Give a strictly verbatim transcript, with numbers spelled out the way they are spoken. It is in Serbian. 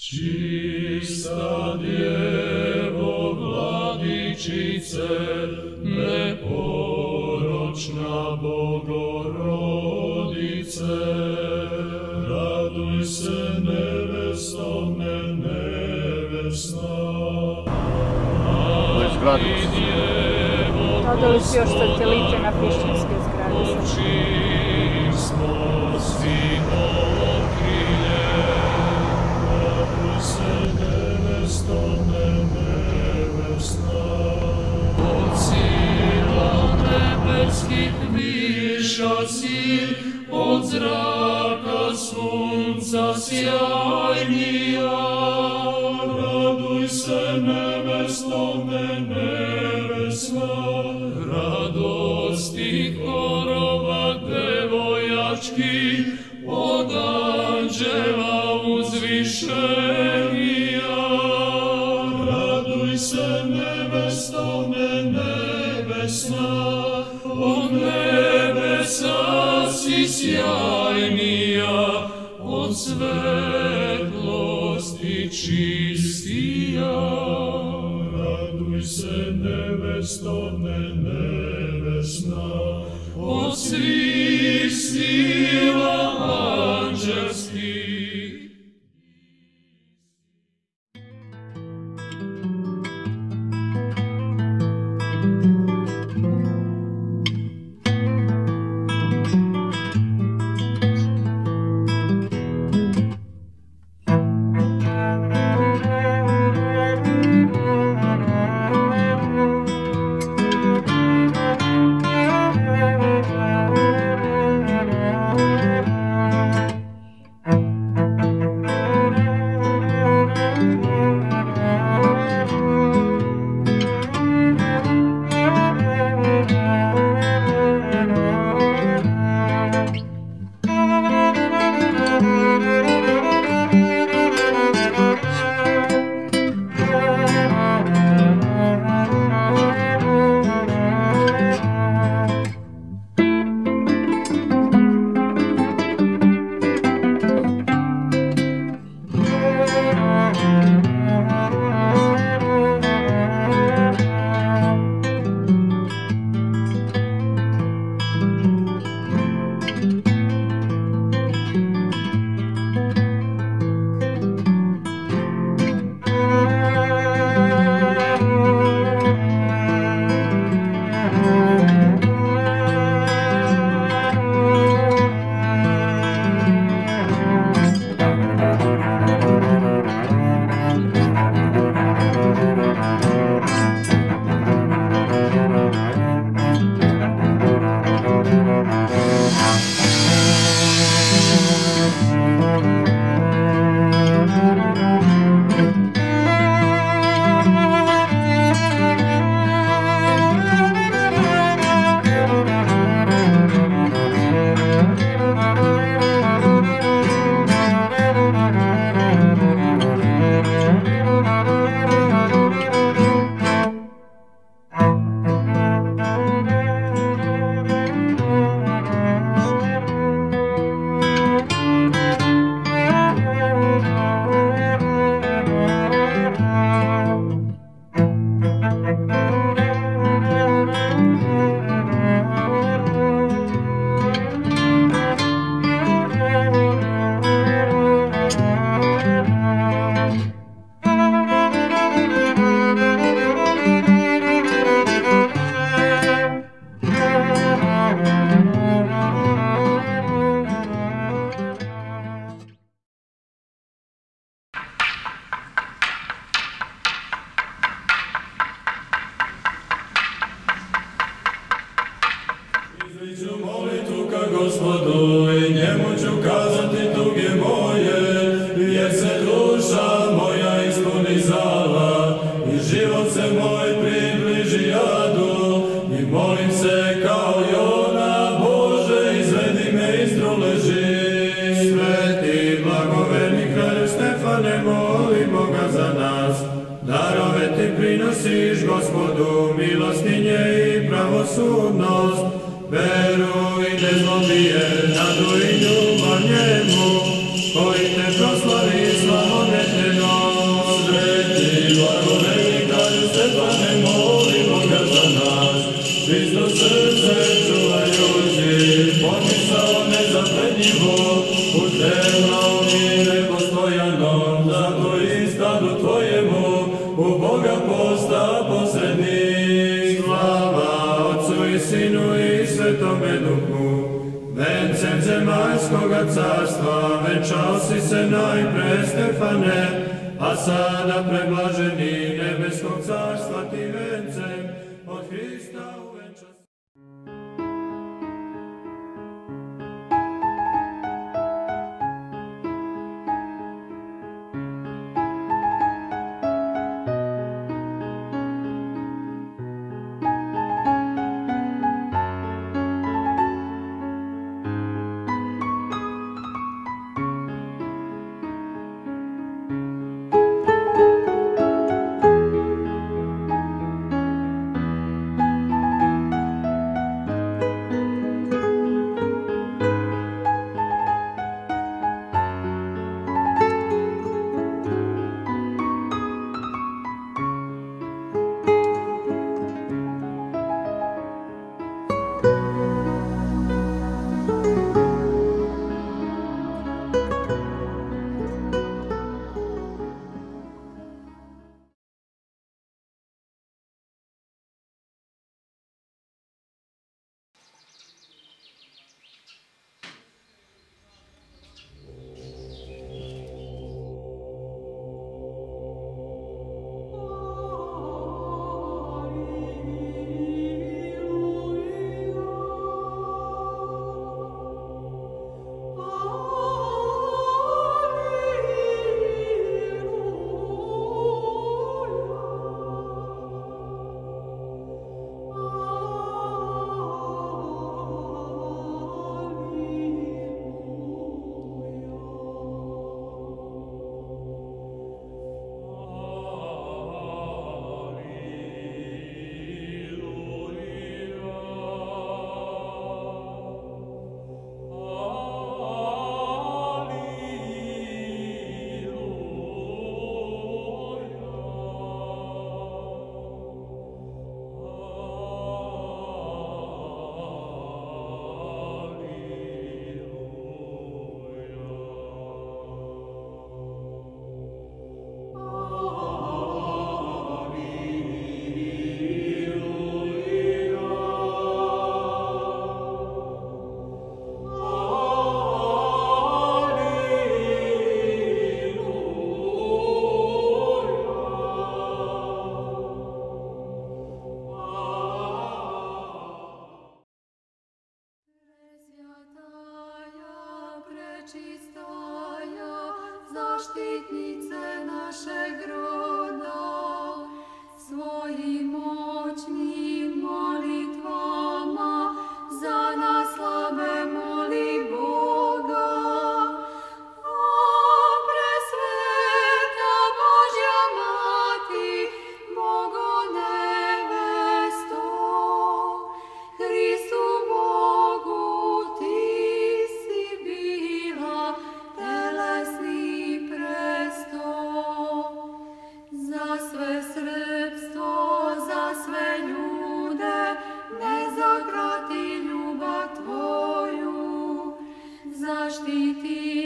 Čista Djevo, Vladičice, neporočna Bogorodice, raduj se nevesto nevesna. Dodali su još satelite na hrišćanske zgrade. Oči smo sinovo krilje, raduj se nevesto nevesna. Od sila nebeskih viša si, od zraka sunca sjajnija, raduj se nevesto nevesna. Radosti korova devojački, od anđela uzvišenija, raduj se nevesto nevesna, od nebesa si sjajnija, od svetlosti čistija, raduj se nevesto nevesna, od svih sila anđelskih. Koji te proslavi slavonetljeno Svetome Duhu, vencem zemaljskoga carstva, venčao si se najpre Stefane, a sada preblaženi nebeskog carstva ti vencem od Hrista uvenča. Zaštitnice našeg roda, svojim moćnim molitvama za nas slabe moli Boga. O presveta Božja Mati, Bogo nevesto, Hristu Bogu ti si bila telesni presto. Za sve srpstvo, za sve ljude, ne zakrati ljubav tvoju, zaštiti